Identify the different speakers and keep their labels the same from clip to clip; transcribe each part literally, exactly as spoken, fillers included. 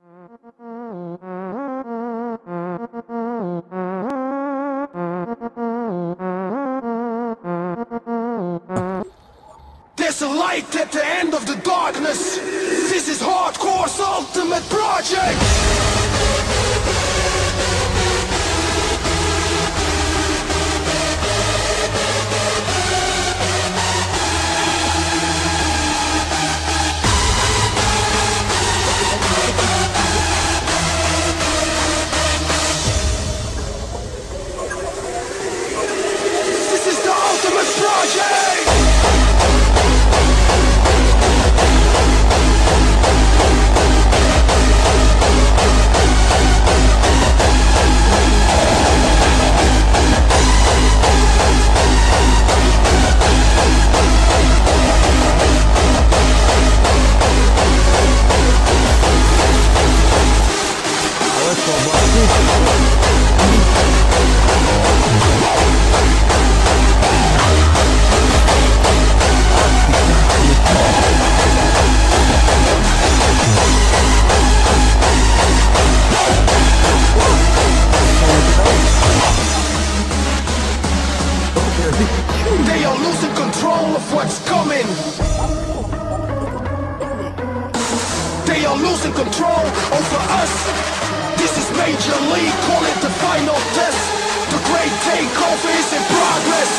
Speaker 1: There's a light at the end of the darkness. This is hardcore's ultimate project. This is the ultimate project. They are losing control of what's coming. They are losing control over us. This is Major League, call it the final test. The great takeover is in progress.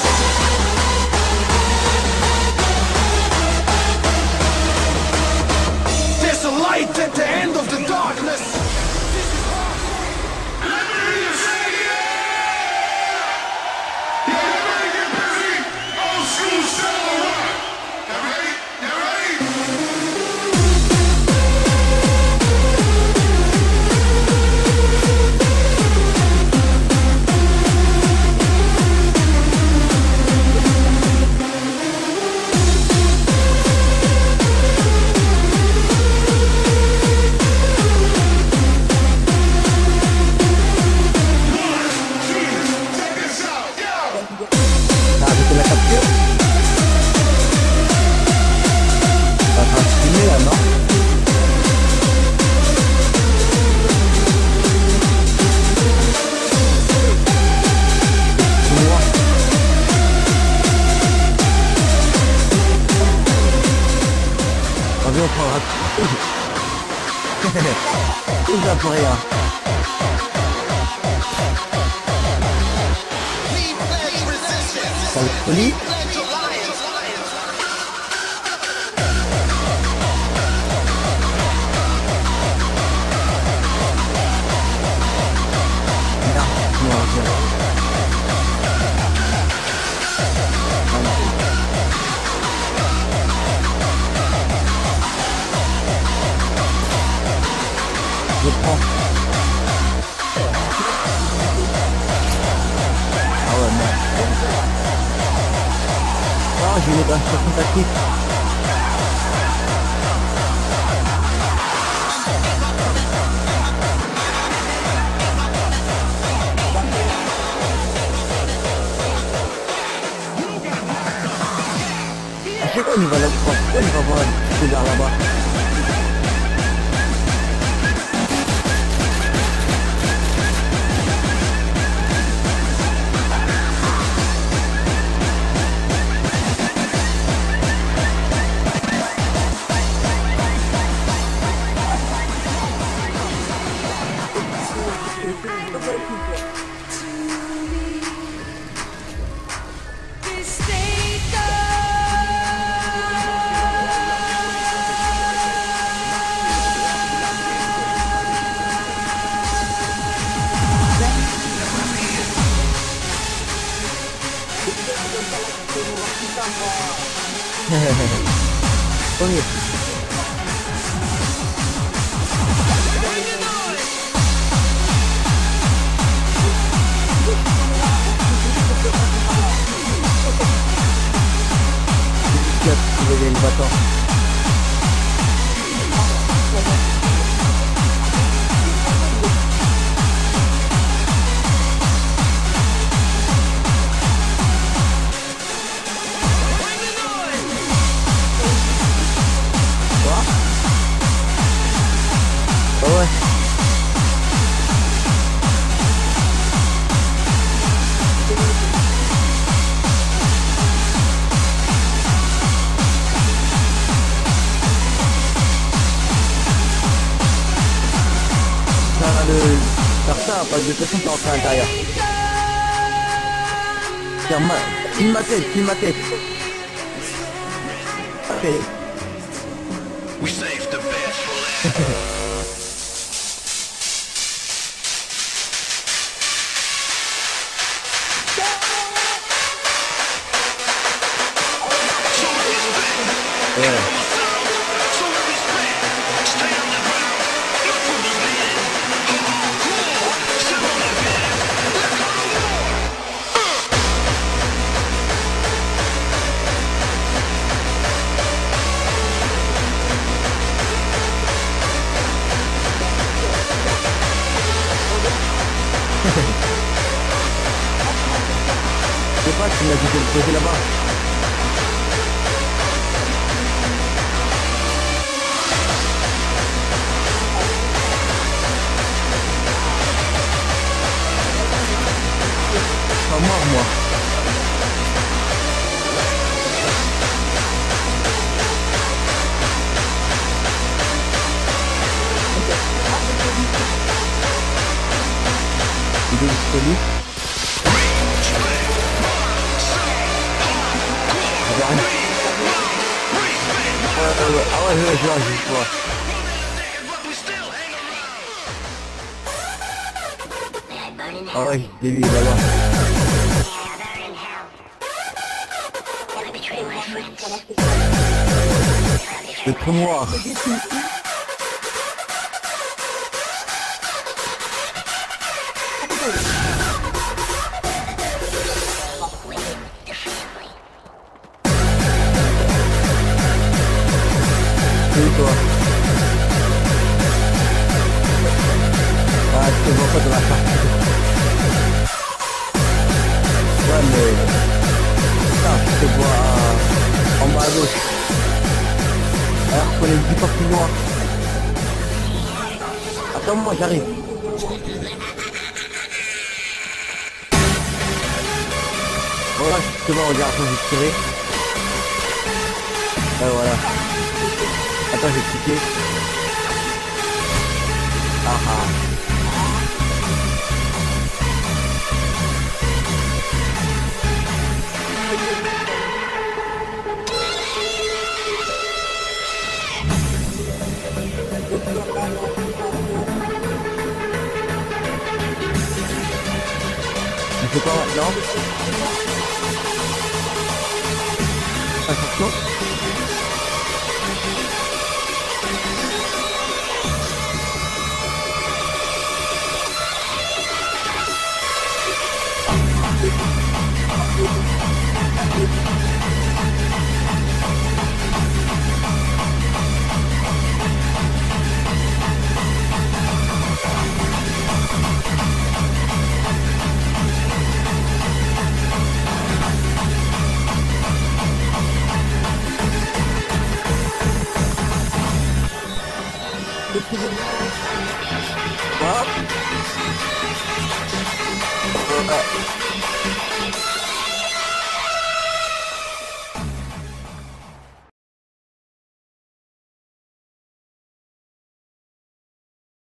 Speaker 1: There's a light at the end of the darkness.
Speaker 2: Tout ça pour rien. Ça le poli. Je prends. Ah ouais, merde. Ah, j'ai une démonstration tactique. À chaque fois, il va là-bas. Il va voir le vers là-bas. Hehehe. Vous avez une bâton. Quoi? Oh ouais. de faire ça, parce que de toute façon t'es rentré à l'intérieur. Tiens, ma... filme ma tête, filme ma tête. Ok.
Speaker 1: We saved the best for last.
Speaker 2: Yeah. Je sais pas, tu m'as dit de le poser là-bas. Pas mort, moi. Il est disponible. Ah ouais, je vois, je vois. Ah ouais, je l'ai vu là-bas. Le trou noir. C'est toi. Ah, je te vois pas de la partie. Ouais, mais... Putain, je te vois en bas à gauche. Alors qu'on est dix fois plus loin. Attends, moi j'arrive. Voilà, justement, regarde, je vais tirer. Et voilà. Attends, je vais cliquer. Ah ah. On fait quoi maintenant? Attention. Hop.